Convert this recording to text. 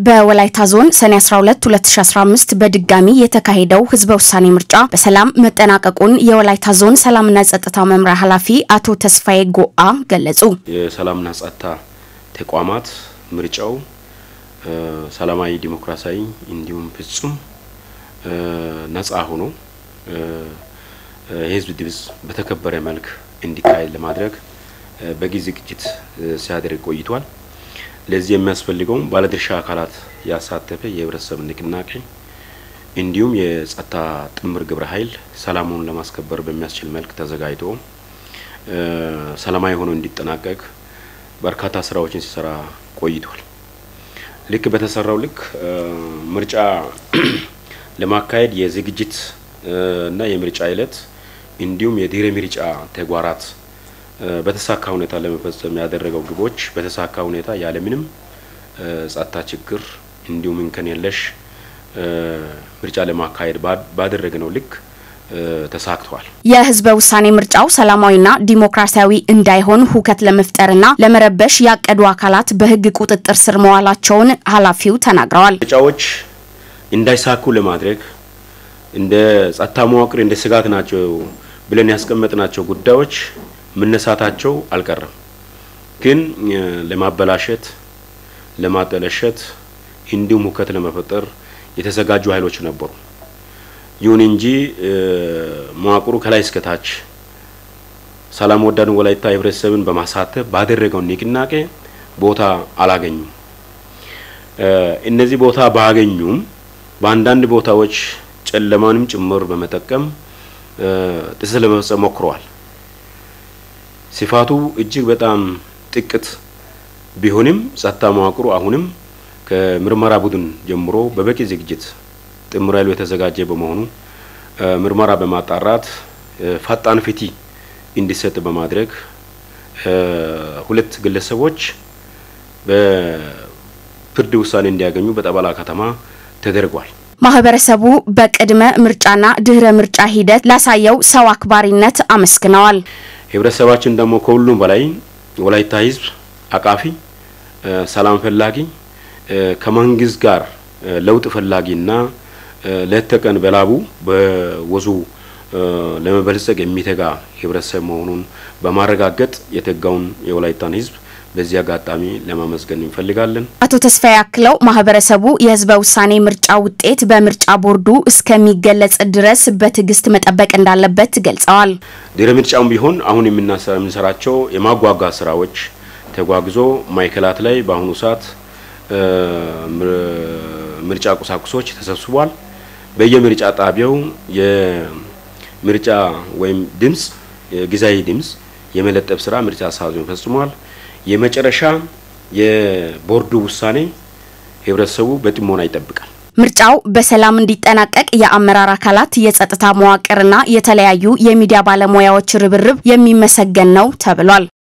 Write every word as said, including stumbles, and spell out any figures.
በወላይታ ዞን ሰኔ አስራ ሁለት ሁለት ሺህ አስራ አምስት በድጋሚ የተካሄደው ህዝበ ውሳኔ ምርጫ በሰላም መጠናቀቁን የወላይታ ዞን ሰላምና ጸጥታ መምሪያ ኃላፊ አቶ ተስፋዬ ጎአ ገለጹ። የሰላምና ጸጥታ ተቋማት ምርጫው ሰላማዊ ዲሞክራሲያዊ እንዲሁም ፍጹም ነፃ ሆኖ የህዝብ ድምጽ በተከበረ መልክ እንዲካሄድ ለማድረግ በጊዜ ዝግጅት ሲያደርግ ቆይቷል። ለዚህ የሚያስፈልገው ባለድርሻ አካላት ያሳተፈ የህብረተሰብ ንቅናቄ እንዲሁም የጸጥታ ጥምር ግብረ ኃይል ሰላሙን ለማስከበር በሚያስችል መልክ ተዘጋጅቶ ሰላማዊ ሆኖ እንዲጠናቀቅ በርካታ ስራዎችን ሲሰራ ቆይቷል። ልክ በተሰራው ልክ ምርጫ ለማካሄድ የዝግጅት እና የምርጫ ዕለት እንዲሁም የድህረ ምርጫ ተግባራት በተሳካ ሁኔታ ለመፈጸም ያደረገው ግቦች በተሳካ ሁኔታ ያለ ምንም ጸጥታ ችግር እንዲሁም እንከን የለሽ ምርጫ ለማካሄድ ባደረገው ልክ ተሳክቷል። የህዝበ ውሳኔ ምርጫው ሰላማዊና ዲሞክራሲያዊ እንዳይሆን ሁከት ለመፍጠርና ለመረበሽ ያቀዱ አካላት በህግ ቁጥጥር ስር መዋላቸውን ኃላፊው ተናግረዋል። ምርጫዎች እንዳይሳኩ ለማድረግ እንደ ጸጥታ መዋቅር እንደ ስጋት ናቸው ብለን ያስቀመጥናቸው ጉዳዮች መነሳታቸው አልቀረም። ግን ለማበላሸት ለማጠለሸት እንዲሁም ሁከት ለመፍጠር የተዘጋጁ ኃይሎች ነበሩ። ይሁን እንጂ መዋቅሩ ከላይ እስከ ታች ሰላም ወዳድ ወላይታ ህብረተሰብን በማሳተፍ ባደረገው ንቅናቄ ቦታ አላገኙም። እነዚህ ቦታ ባገኙም በአንዳንድ ቦታዎች ጨለማንም ጭምር በመጠቀም ጥስ ለመፈጸም ሞክረዋል። ሲፋቱ እጅግ በጣም ጥቂት ቢሆንም ጸጥታ መዋቅሩ አሁንም ከምርመራ ቡድን ጀምሮ በበቂ ዝግጅት ጥምር ኃይሉ የተዘጋጀ በመሆኑ ምርመራ በማጣራት ፈጣን ፍትህ እንዲሰጥ በማድረግ ሁለት ግለሰቦች በፍርድ ውሳኔ እንዲያገኙ በጠበላ ከተማ ተደርጓል። ማህበረሰቡ በቅድመ ምርጫና ድህረ ምርጫ ሂደት ላሳየው ሰው አክባሪነት አመስግነዋል። ህብረተሰባችን ደግሞ ከሁሉም በላይ ወላይታ ህዝብ አቃፊ ሰላም ፈላጊ ከመንግስት ጋር ለውጥ ፈላጊና ለተቀን በላቡ በወዙ ለመበልጸግ የሚተጋ ህብረተሰብ መሆኑን በማረጋገጥ የተጋውን የወላይታን ህዝብ በዚህ አጋጣሚ ለማመስገን እንፈልጋለን። አቶ ተስፋዬ አክለው ማህበረሰቡ የህዝበ ውሳኔ ምርጫ ውጤት በምርጫ ቦርዱ እስከሚገለጽ ድረስ በትግስት መጠበቅ እንዳለበት ገልጸዋል። ድህረ ምርጫው ቢሆን አሁን የምንሰራቸው የማጓጓ ስራዎች ተጓጉዞ ማይከላት ላይ በአሁኑ ሰዓት ምርጫ ቁሳቁሶች ተሰብስቧል። በየምርጫ ጣቢያው የምርጫ ወይም ድምጽ ጊዜያዊ ድምጽ የመለጠፍ ስራ ምርጫ ሳዙን ፈጽሟል። የመጨረሻ የቦርዱ ውሳኔ ህብረተሰቡ በጥሞና ይጠብቃል። ምርጫው በሰላም እንዲጠናቀቅ የአመራር አካላት የጸጥታ መዋቅርና የተለያዩ የሚዲያ ባለሙያዎች ርብርብ የሚመሰገን ነው ተብሏል።